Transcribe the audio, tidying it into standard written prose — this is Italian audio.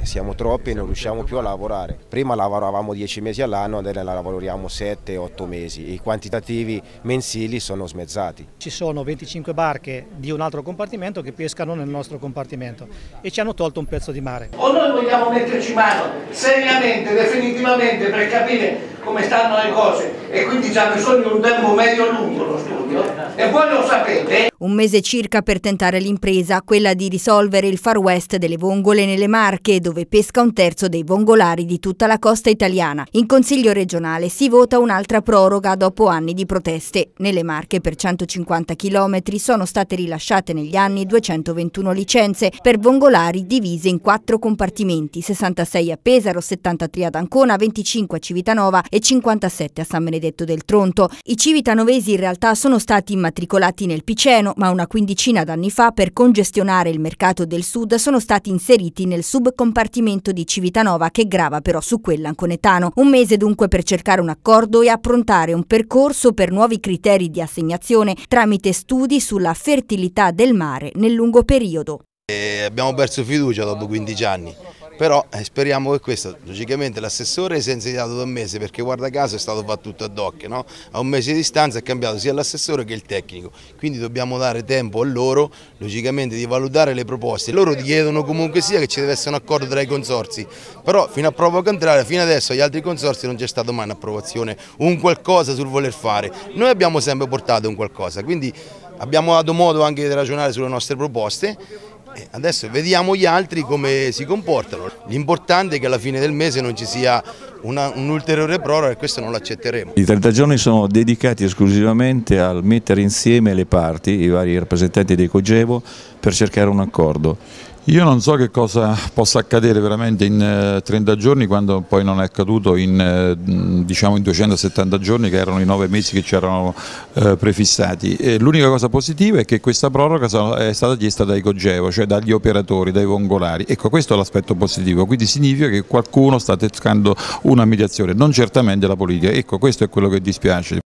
siamo troppi e non riusciamo più a lavorare. Prima lavoravamo 10 mesi all'anno, adesso lavoriamo 7-8 mesi. I quantitativi mensili sono smezzati. Ci sono 25 barche di un altro compartimento che pescano nel nostro compartimento e ci hanno tolto un pezzo di mare. O noi vogliamo metterci mano seriamente, definitivamente, per capire come stanno le cose, e quindi c'è bisogno di un tempo medio-lungo lo studio, e voi lo sapete. Un mese circa per tentare l'impresa, quella di risolvere il Far West delle vongole nelle Marche, dove pesca un terzo dei vongolari di tutta la costa italiana. In Consiglio regionale si vota un'altra proroga dopo anni di proteste. Nelle Marche per 150 km sono state rilasciate negli anni 221 licenze per vongolari divise in 4 compartimenti, 66 a Pesaro, 73 ad Ancona, 25 a Civitanova e 57 a San Benedetto del Tronto. I civitanovesi in realtà sono stati immatricolati nel Piceno, ma una quindicina d'anni fa, per congestionare il mercato del sud, sono stati inseriti nel subcompartimento di Civitanova, che grava però su quella anconetano. Un mese dunque per cercare un accordo e approntare un percorso per nuovi criteri di assegnazione tramite studi sulla fertilità del mare nel lungo periodo. Abbiamo perso fiducia dopo 15 anni. Però speriamo che questo, logicamente l'assessore si è insediato da un mese, perché guarda caso è stato fatto tutto ad hoc, no? A un mese di distanza è cambiato sia l'assessore che il tecnico, quindi dobbiamo dare tempo a loro, logicamente, di valutare le proposte. Loro ti chiedono comunque sia che ci deve essere un accordo tra i consorzi, però fino a prova contraria, fino adesso agli altri consorzi non c'è stata mai un'approvazione, un qualcosa sul voler fare. Noi abbiamo sempre portato un qualcosa, quindi abbiamo dato modo anche di ragionare sulle nostre proposte. Adesso vediamo gli altri come si comportano. L'importante è che alla fine del mese non ci sia un'ulteriore proroga, e questo non l'accetteremo. I 30 giorni sono dedicati esclusivamente al mettere insieme le parti, i vari rappresentanti dei Cogevo, per cercare un accordo. Io non so che cosa possa accadere veramente in 30 giorni quando poi non è accaduto in 270 giorni, che erano i 9 mesi che ci erano prefissati. L'unica cosa positiva è che questa proroga è stata chiesta dai Cogevo, cioè dagli operatori, dai vongolari. Ecco, questo è l'aspetto positivo, quindi significa che qualcuno sta cercando una mediazione, non certamente la politica. Ecco, questo è quello che dispiace.